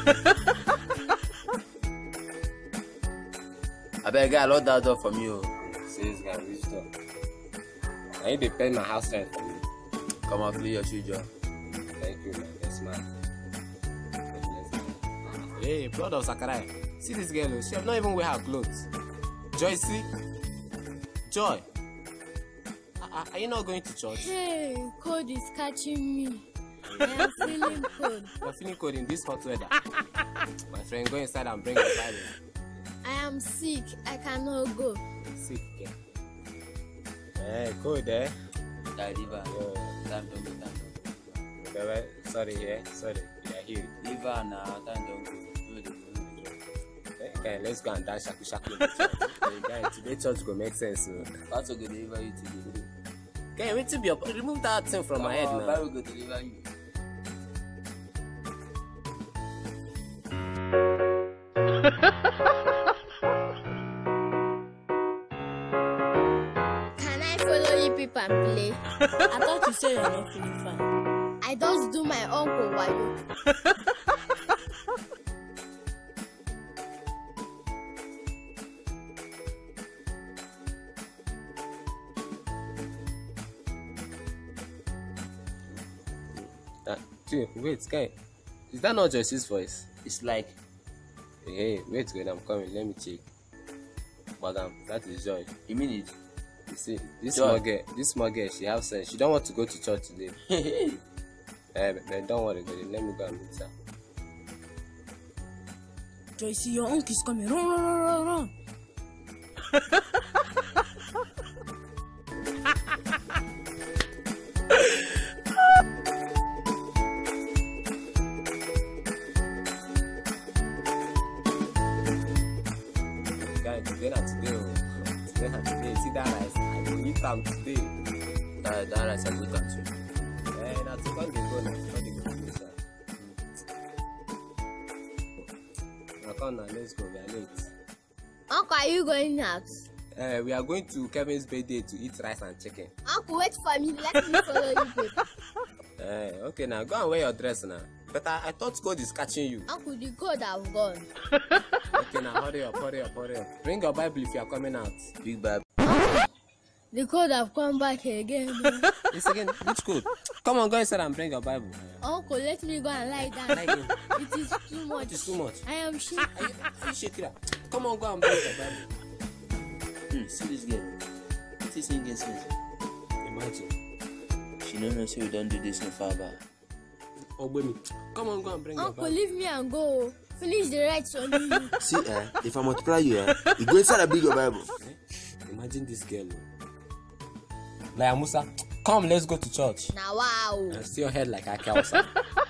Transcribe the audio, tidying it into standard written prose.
I beg, guy, lock that door for me. Oh. See this guy, which door? I need to pay my house rent for me. Come on, clean your shoe, Joe. Thank you, man. Yes, man. Hey, blood of Zachariah. See this girl, she have not even wear her clothes. Joy, see? Joy. Are you not going to church? Hey, cold is catching me. I am feeling cold. You are feeling cold in this hot weather. My friend, go inside and bring your Bible. I am sick. I cannot go. Sick, yeah. Hey, cold, eh? Liver. Time don't go, Baby, sorry, yeah, sorry. We are here. Liver now, time don't go. Okay, let's go and dance shaku shaku in the church. Hey, guys, today church go make sense. That's okay, deliver you today. Okay, wait to be up. Remove that thing from my head now. Bible go deliver you. Can I follow you people and play? I thought you said you're not feeling fine. I just do my uncle wayo. Wait, guy. Is that not Joyce's voice? It's like, Hey, wait, I'm coming. Let me check. Madam, that is Joy. you mean it? You see, this Joy. small girl, she has sense. She don't want to go to church today. But don't worry, buddy. Let me go and meet her. Joyce, your uncle is coming. Run. Guy, today. See that rice? I will eat them today. That rice I go down to. Now to come they go now. Before they go to sir. Now come now, let's go. We are late. Uncle, are you going out? We are going to Kevin's birthday to eat rice and chicken. Uncle, wait for me. Let me follow you people. Okay, now go and wear your dress now. But I thought God is catching you. Uncle, the cold have gone. Okay, now hurry up. Bring your Bible if you are coming out. Big Bible. The cold have come back again. This again, which code? Come on, go inside and bring your Bible. Uncle, let me go and lie down. Like it. It is too much. It is too much. I am shaking. Are you shaking up? Come on, go and bring your Bible. See this girl. What is singing sense? Imagine. She don't know, so we don't do this in Faba. Oh, baby. Come on, go and bring your Uncle, Bible. leave me and go. Finish the rights on you. See, if I multiply you, you go inside and bring your Bible. Imagine this girl. Like Musa, come, let's go to church. Now, wow. And see your head like a cow.